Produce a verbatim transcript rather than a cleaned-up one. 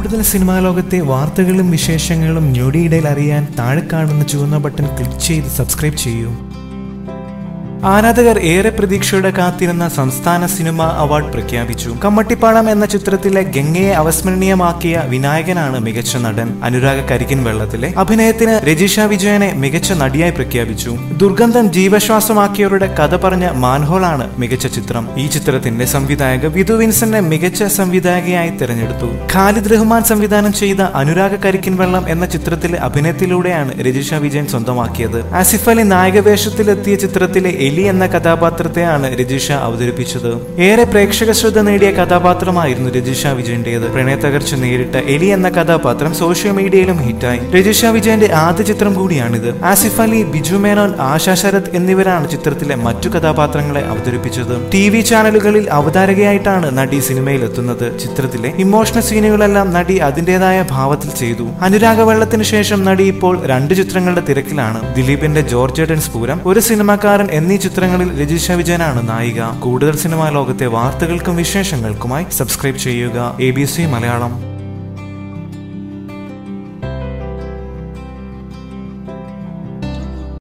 കൂടുതൽ സിനിമാ ലോകത്തെ വാർത്തകളും വിശേഷങ്ങളും ഞൊടിയിടയിൽ അറിയാൻ താഴെ കാണുന്ന ചുവന്ന ബട്ടൺ ക്ലിക്ക് ചെയ്ത് സബ്സ്ക്രൈബ് ചെയ്യൂ. ആരാധകർ ഏറെ പ്രതീക്ഷയോടെ കാത്തിരുന്ന സംസ്ഥാന സിനിമ അവാർഡ് പ്രഖ്യാപിച്ചു. കമ്മട്ടിപ്പാടം എന്ന ചിത്രത്തിലെ ഗംഗയെ അവസ്മരണീയമാക്കിയ വിനായകനാണ് മികച്ച നടൻ. അനുരാഗ കരിക്കിൻ വെള്ളത്തിലെ അഭിനയത്തിന് രജിഷ വിജയനെ മികച്ച നടിയായി പ്രഖ്യാപിച്ചു. ദുർഗന്ധം ജീവശ്വാസമാക്കിയവരുടെ കഥ പറഞ്ഞ മാൻഹോളാണ് മികച്ച ചിത്രം. ഈ ചിത്രത്തിന്റെ സംവിധായക വിധു വിൻസെന്റിനെ മികച്ച സംവിധായകയായി തിരഞ്ഞെടുത്തു. ഖാലിദ് റഹ്മാൻ സംവിധാനം ചെയ്ത അനുരാഗ കരിക്കിൻ വെള്ളം എന്ന ചിത്രത്തിലെ അഭിനയത്തിലൂടെയാണ് രജിഷ വിജയൻ സ്വന്തമാക്കിയത്. ആസിഫ് അലി നായകവേഷത്തിലെത്തിയ ചിത്രത്തിലെ എലി എന്ന കഥാപാത്രത്തെയാണ് രജിഷ അവതരിപ്പിച്ചത്. ഏറെ പ്രേക്ഷക ശ്രദ്ധ നേടിയ കഥാപാത്രമായിരുന്നു രജിഷ വിജയന്റേത്. പ്രണയത്തകർച്ച നേരിട്ട എലി എന്ന കഥാപാത്രം സോഷ്യൽ മീഡിയയിലും ഹിറ്റായി. രജിഷ വിജയന്റെ ആദ്യ ചിത്രം കൂടിയാണിത്. ആസിഫ് അലി, ബിജു മേനോൻ, ആശാ ശരത് എന്നിവരാണ് ചിത്രത്തിലെ മറ്റു കഥാപാത്രങ്ങളെ അവതരിപ്പിച്ചത്. ടി വി ചാനലുകളിൽ അവതാരകയായിട്ടാണ് നടി സിനിമയിലെത്തുന്നത്. ചിത്രത്തിലെ ഇമോഷണൽ സീനുകളെല്ലാം നടി അതിന്റേതായ ഭാവത്തിൽ ചെയ്തു. അനുരാഗ വെള്ളത്തിന് ശേഷം നടി ഇപ്പോൾ രണ്ട് ചിത്രങ്ങളുടെ തിരക്കിലാണ്. ദിലീപിന്റെ ജോർജേട്ടൻ സ്ഫൂരം, ഒരു സിനിമാക്കാരൻ എന്നീ ചിത്രങ്ങളിൽ രജിഷ വിജയനാണ് നായിക. കൂടുതൽ സിനിമാ ലോകത്തെ വാർത്തകൾക്കും വിശേഷങ്ങൾക്കുമായി സബ്സ്ക്രൈബ് ചെയ്യുക എ ബി സി മലയാളം.